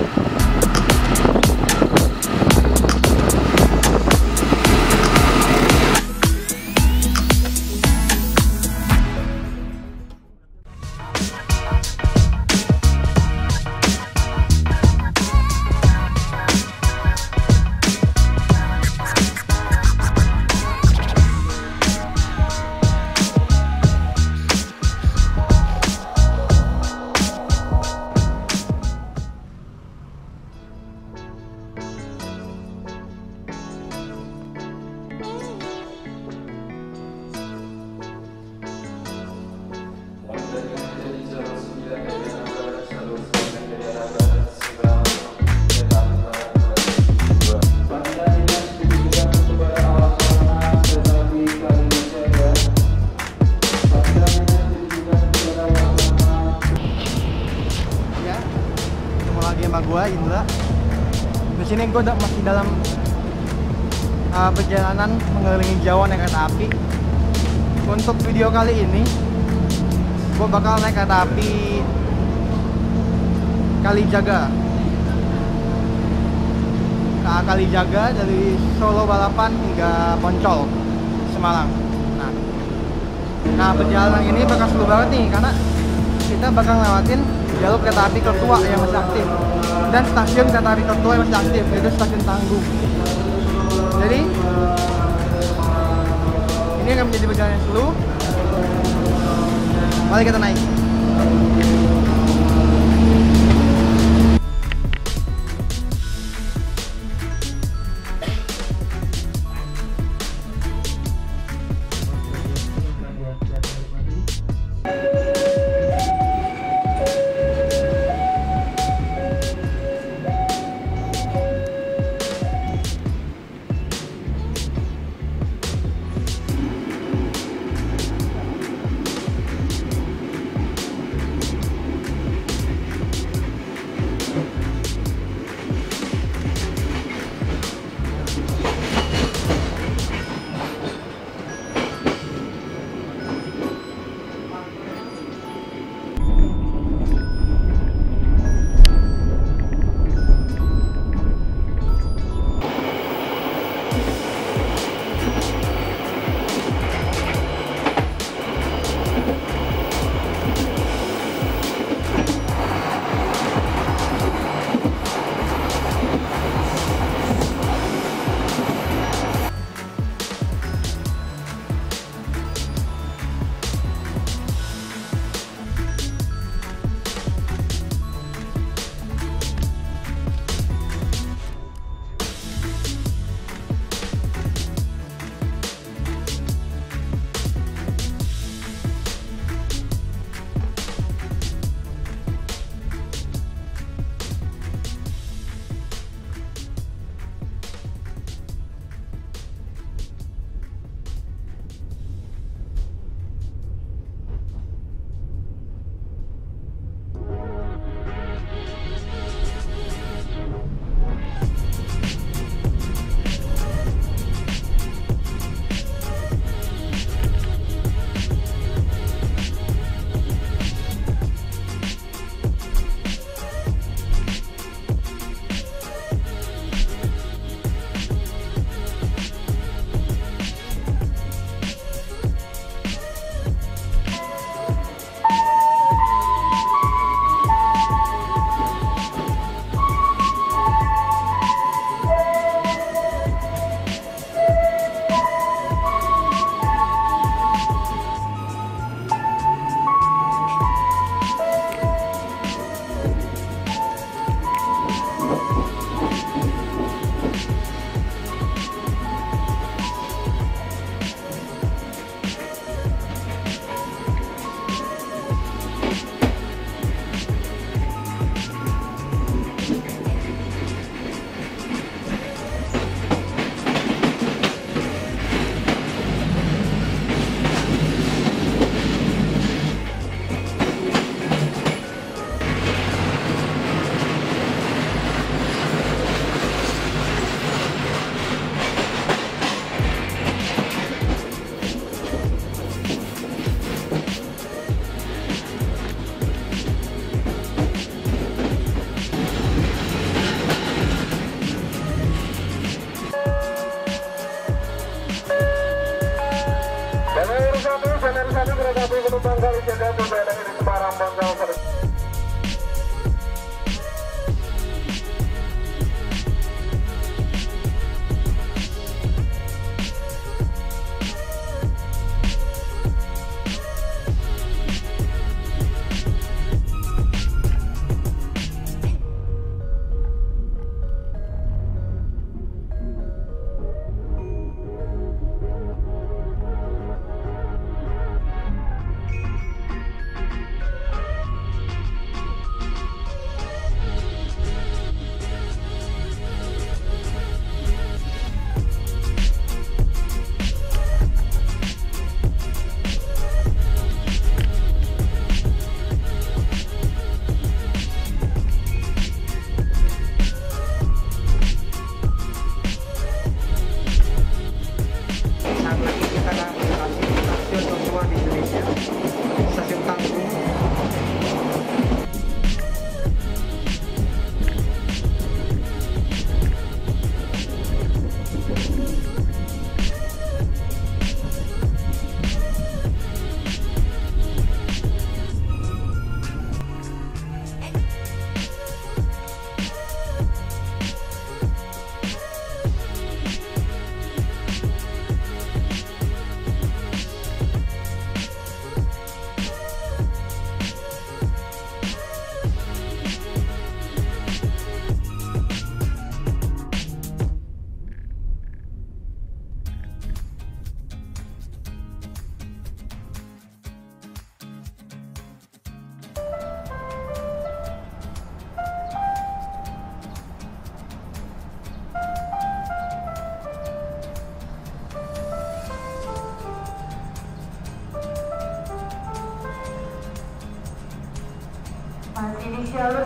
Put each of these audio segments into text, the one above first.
Sama gue Indra. Di sini gue masih dalam perjalanan mengelilingi Jawa naik kereta api. Untuk video kali ini, gue bakal naik kereta api Kalijaga. Kalijaga dari Solo Balapan hingga Poncol, Semarang. Nah, perjalanan ini bakal seru banget nih karena kita bakal lewatin jalur kereta api tertua yang masih aktif dan stasiun kereta api tertua yang masih aktif, yaitu stasiun Tanggung. Jadi ini akan menjadi perjalanan yang seru. Mari kita naik.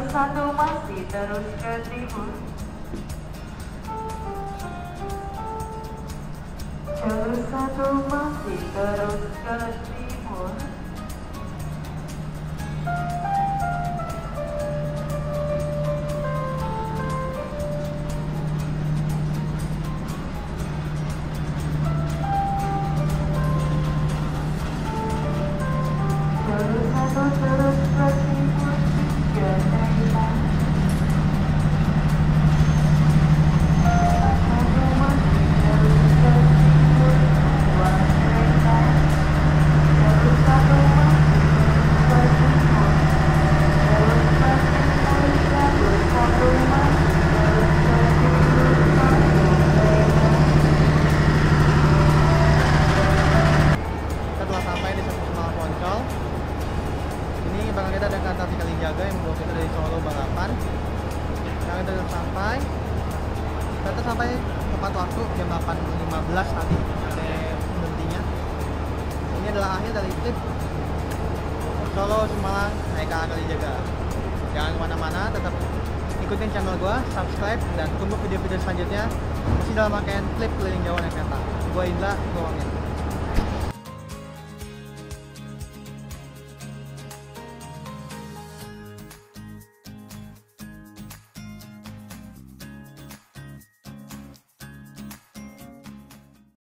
1 masih terus ke timur. Jalur 1 masih terus ke timur. Jalur 1 terus ke timur 3 kereta. Setelah sampai di stasiun Semarang Poncol, ini bakal kita ada kereta api Kalijaga yang membawa kita dari Solo Balapan. Sekarang kita sudah sampai. Kita sampai tepat waktu jam 8.15 tadi ada berhentinya. Ini adalah akhir dari trip Solo Semarang naik KA Kalijaga. Jangan kemana-mana, tetap ikutin channel gua, subscribe, dan tunggu video-video selanjutnya masih dalam rangkaian klip keliling Jawa naik kereta. Gua Indra, gua pamit.